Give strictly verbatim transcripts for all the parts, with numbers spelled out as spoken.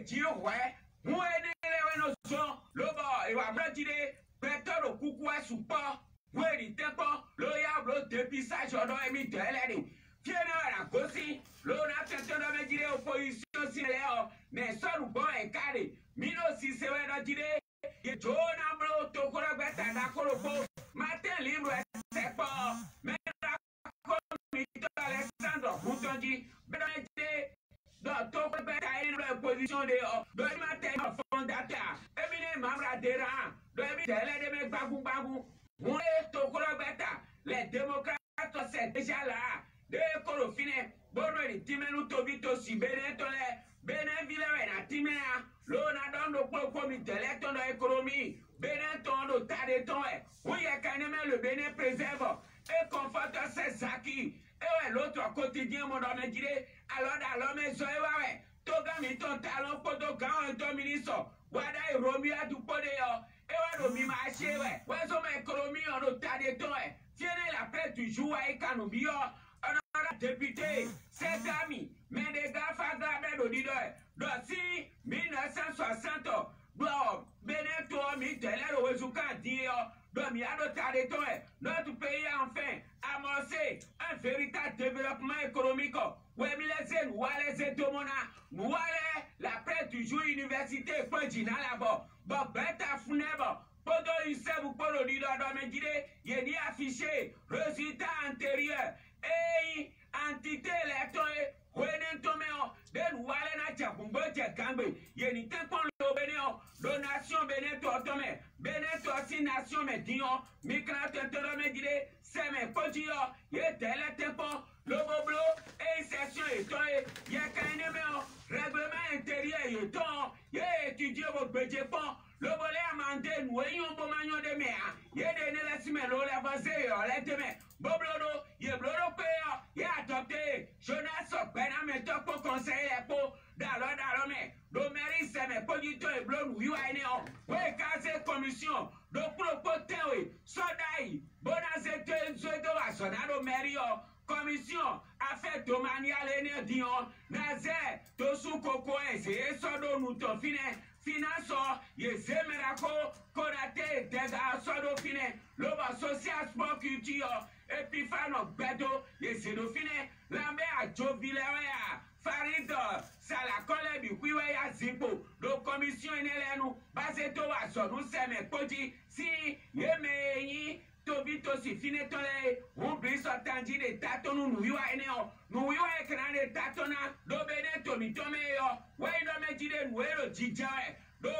Jiro ouais, moi aider les notions, le bas et va me dire, peut-être le coucou à support, moi il tempo, le yablo dépistage on doit émettre l'aide. Tiens la cossi, l'on a tenté de me dire opposition si léo, mais ça nous bon et carré. Mino si c'est vrai de dire, et John Ablo, Tokoro Beta, Nakoro, matin libre, c'est pas, mais la comité Alexandre, Moutondi, Bédé, dans Tokoro Beta, il y a une position de de matin fondateur, éminé Mamra Deran, de l'émité, de mes bagou bagou, on est Tokoro Beta, les démocrates, c'est déjà là. De koro fine bono ni timenu tobito si bene tole bene vile na timena lo na dondo po comité l'éton de économie bene tondo tade ton e oui kaneme le bene préserve et conforte ses acquis et ouais l'autre quotidien mon homme dire alors dans l'homme so e ouais toga mi ton talon poto kan to ministre wada e romia du pode yo e wa do mi marché ouais ouais so ma économie on do tade ton e tiene la paix toujours à économie député, cet ami, mais des gars fagabés d'auditeur, d'aussi mille neuf cent soixante, doit Beneto, Mittel, le Wezuka, dire, doit m'y adopter notre pays a enfin amorcé un véritable développement économique. Ouais, mais les nous les étomona, nous la prête du jour université, point d'ina là-bas, bon, bête à funèbre. Podo Youssef ou Podo Dido Domedide, il y a affiché résultat antérieur. Et entité électorale, Wenen Tomeo, Den Walena Chapumbo Chekambe, Yeni Tempon le Bénéo, donation Bénéto Tomé, Bénéto aussi nation Médion, Micra Tentoro Médide, Seme Potio, Yetele Tempon, le Boblo, et session étoile, Yakanemeo, règlement intérieur éton, Yé étudié votre budget pont. Le volet amandé, nous ayons bon magnon de mer. Yé donné la semaine, l'eau la vasée, on demain. Boblodo, yé blodo payant, yé adopté. Jonas, Benam et top pour conseiller les pots. D'alors, d'alors, mais, l'Oméris, c'est mes producteurs et blonds, oui, oui, non. Oui, casé commission. Donc, pour le potin, oui, sodaï, bonazete, zodo, à sonado, mério. Commission affaires domaniales et dion nazer tosu koko ese sodo nuto fine finance ye semerako korate dega sodo fine loba social sport culture epifano bedo ye sedo fine lambe a jovilea farid sala kole bi kwiwe ya zipo do commission enelenu baseto wa so nu seme koji si ye meyi Tobito si fine tole, on brise attendu de taton nous nous ene o, nous yo ekran de tatona, do bene tomi tome yo, we no me jide nous ero jija do,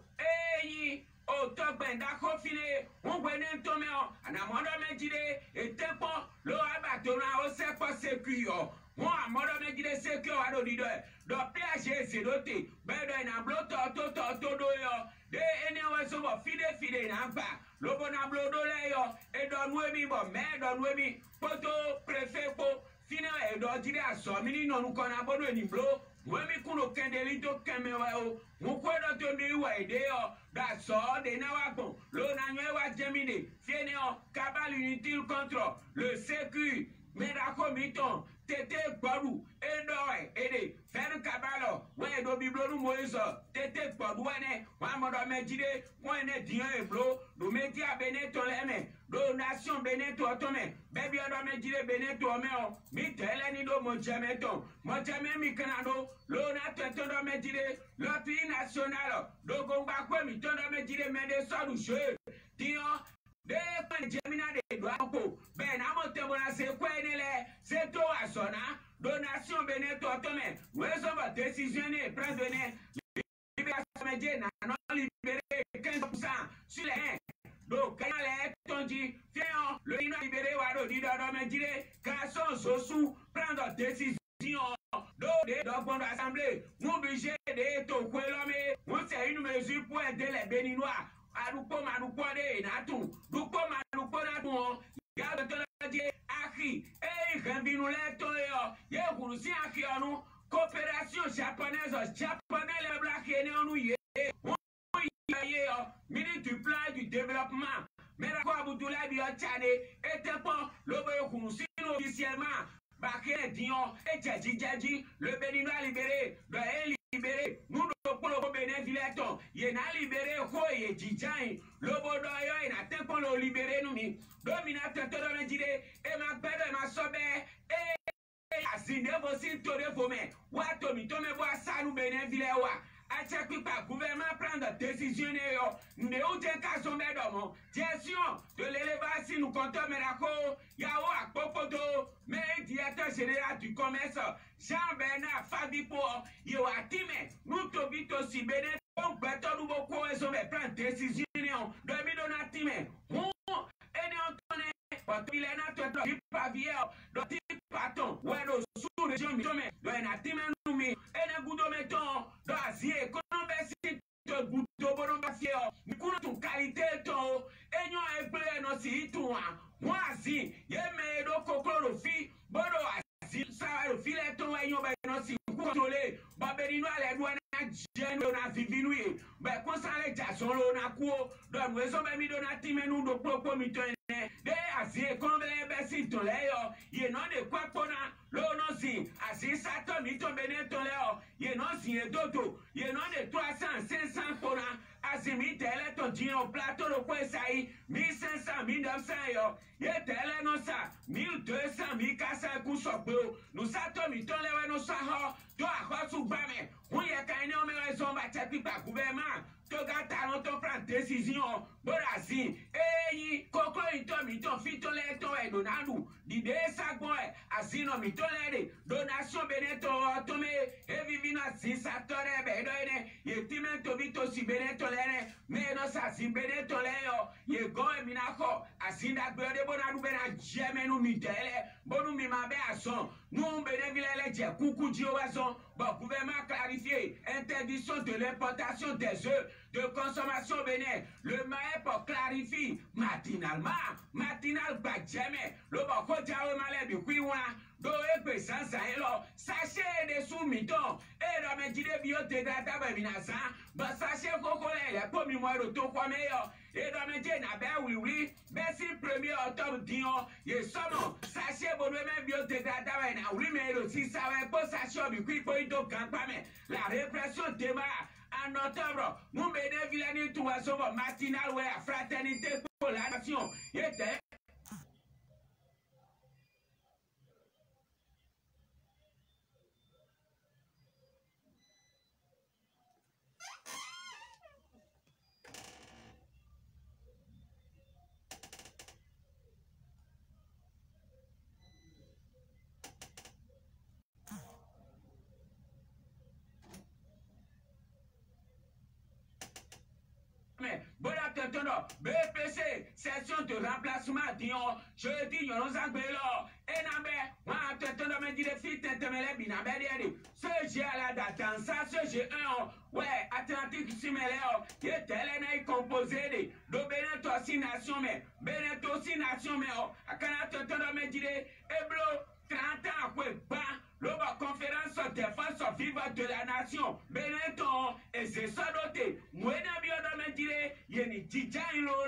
eyi, o to benda ko fine, on bene tome o, ana mondo me jide, e tempo, lo abatona o se po secuyo. Moi, moi, je me dis que c'est que on a dit de plager c'est doté. Ben de na bloto to to to do yo. De ene so bo fide fide na ba. Lo bo na blodo le yo. E do nu mi bo me do nu mi. Poto préfet po fine e do dire aso mi ni no nu ko na bo no ni blo. Moi mi kuno kendeli to keme wa o. Mu ko do to mi wa ide yo. Da so de na wa bon. Lo na nwe wa gemine. Fiene o cabal inutile contre le sécu. Mais d'accord, miton, tété Borou, Edoy, Ede, Fer Cabalo, ouais, do Biblou Moïse, tété Borou, ouais, moi, me dire, moi, ne dien et blo, do média Beneto Leme, donation Beneto Tome, baby, on me dire Beneto Meo, mi teleni do mon jameton, mon jamé mi canado, l'ona tete do me dire, l'autre national, do gomba quoi, mi ton do me dire, mais des sorts ou jeux, Dion. De Gemina de Douapo, Ben Amotebona se Kwenele, c'est toi à sona, donation Beneto Tome, où est votre décision et prendre libération médienne, non libéré quinze pour cent sur les uns. Donc, quand les ton dit, viens, le lino libéré, ou alors dit dans me dire, garçon, sous, prendre décision. Donc, dans bon assemblée, nous budget de Tokwelome, nous c'est une mesure pour aider les Béninois. Arupo marupo de natu, rupo marupo natu, ya de dire aki, eh, gambinule toyo, ye kurusi aki onu, coopération japonaise, japonais les blacks et nous y est, on y est, minute du plan du développement, mais la quoi Boudoula Biotane, et un peu, le boyo kurusi officiellement, Baké Dion, et Djadji Djadji, le Béninois libéré, le libéré, nous ne pouvons benefileton ye na libéré ho ye jijai lobo do yo ina tempo lo libéré nous mi domina tete do menjire e ma pedo e ma sobe e asinde vosi to de fome wa to mi to me bo asanu benefile wa ache pipa gouvernement prendre décision yo ne o je ka so me do mo gestion de l'élevation nous comptons merako ya o akpopoto me directeur général du commerce Jean-Bernard Fabipo yo atime nous to bito si bene donc beto du boko eso me prendre décision yo de mi donatime on ene ontone but il na to to pavier do ti paton we do sous région mi tome do na time nous mi ene gudo meton do azie kono besi to gudo bono bafie mi kuno tu qualité to enyo egbe no si tu wa wazi ye me do kokoro fi bodo azi sa ro fi le to enyo be no si contrôler baberi no ale do na jeno na vivinu ye be ko sale jason lo na ku do no eso be mi do na time nu do popo mi to de azie kon be be si to le yo ye no de kwapona lo no si asi sa to mi to bene to le yo ye no si e dodo ye no de trois cents cinq cents pona asi mi tele to din o plateau lo kwe sai mille cinq cents mille neuf cents yo ye tele no sa mille deux cents mille quatre cents ku so pe o no sa to mi to le we no sa ho to a ho su gba me hu ye kan ni o me we so ba che pipa gouvernement to ga ta no to prendre décision borazi eyi koko ito mi to fi to le to e donadu di de sa gbon e asino mi to le de donation beneto to me e vivina si sa to re be do ene ye time to bi to si beneto le ne me no sa si beneto le yo ye go e mi na ko asinda gbe de bonadu be na jemenu mi tele bonu mi ma be ason nous benevile le je kuku ji o wason bon gouvernement clarifié interdiction de l'importation des œufs de consommation bénin. Le maïs clarifie matinalement, matinal badjeme, le bako jawe malé du kuiwa, do ekpe sansa elo, sachet de soumiton, et dans mes idées biodégradables binasa, bah sachet kokole, les pommes moi de to kwa meilleur, et dans mes idées na ben oui oui, ben si premier octobre dion, ye somo, sachet bonne même biodégradable na oui mais le si ça va pas sachet du kui pour do campame, la répression démarre. En octobre, nous bénéficions tout à son matinal ou la fraternité pour la nation. Il était. Bon attendant, B P C, session de remplacement, Dion, je dis, yon nous belo, et n'abe, moi attendant, me dit les filles, t'intemele, binabe, ce j'ai à la date, dans ça, ce j'ai un, ouais, Atlantique Siméléo, qui est tel composé de Beneto aussi nation, mais Beneto aussi nation, mais oh, à Canada, t'entendant, me dit, Eblo, trente ans, quoi, bah. L'Oba conférence sur défense vivante de la nation. Benetton, et c'est ça doté. Moi, je vais dire, il y a une petite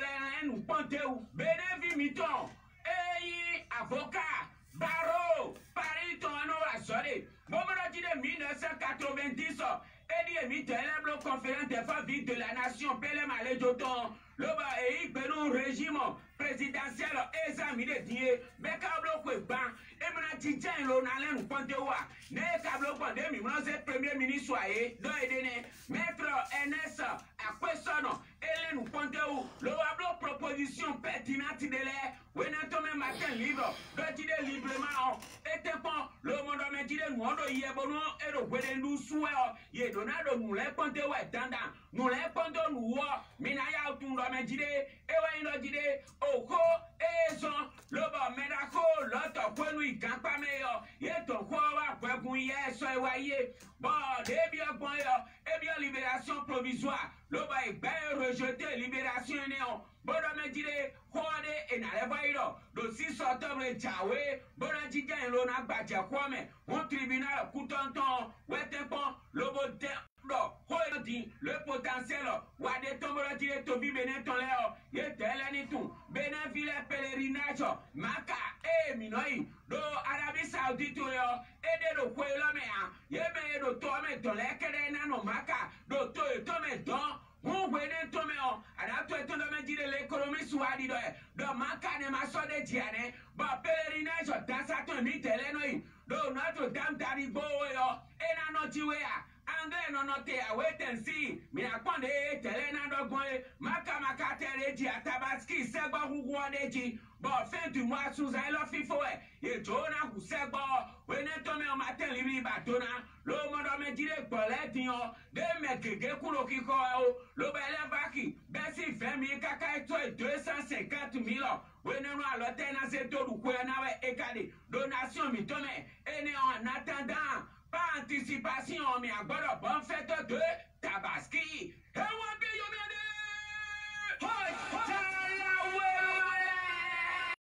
ou ponte ou Benevi Miton. Et avocat, barreau, Paris, ton anneau à soleil. Bon, je dis mille neuf cent quatre-vingt-dix. Et dit, il y a une conférence défense vivante de la nation. Pelem à l'Édoton. L'Oba et il régime présidentiel examiné dié. Mais câble quoi, ban. Et maintenant, tu tiens l'onalé ou ponte ou à. Ne câble ponte, mais moi, c'est premier ministre soyez. Non, et maître N S à quoi son nom. Hélène ou ponte ou. Le wablo proposition pertinente de l'air. Oui, n'a même matin libre. De dire librement. Et t'es bon. Le monde me dit nous on doit y est bon et le bout de nous souhait. Y est donné de nous les ponte ou est tendant. Nous les ponte nous wa. Minaya ou tout me dit. Et ouais, il dit. Oh, oh, et son. Le bon médaco. L'autre point nous y camp pas meilleur. Y est ton quoi va pour qu'on y est soit voyez. Bon, et bien bon et bien libération provisoire. Le bon est bien rejeté libération néon. Bon, me dit. Et n'allez pas le six octobre, Tchawé, Bonadjiga et Lona Badja Kwame, mon tribunal, Koutanton, Wetepon, le Botin, le potentiel, Wade Tombolati et Tobi Beneton Léo, Yetelanitou, Benaville pèlerinage, Maka, et Minoi, do Arabie Saoudite, et de Kwelomea, Yebe, do Tome, Tolekere, Nano Maka, do Toy, le tome don on wene tome on adapto et tome dire l'économie soit dit de manca ma so de diane ba pèlerinage dans sa tenue telenoi do Notre-Dame d'Aribo yo ena no tiwea Anglais non noté à wait and see. Me a conde telena do goe. Maka maka tere di atabaski seba huwa deji. Bon fin du mois sous un lo fifo e. E jona hu seba. Wene tome o matin libri batona. Lo mondo me dire poleti yo. De me kege kulo kiko o. Lo bele vaki. Besi femi kaka eto e deux cent cinquante mille. Wene no alote na se todu kwe na we ekade. Donation mi tome. Ene en attendant. Pas anticipation, mais à quoi bonne fête de Tabaski. Et on va bien y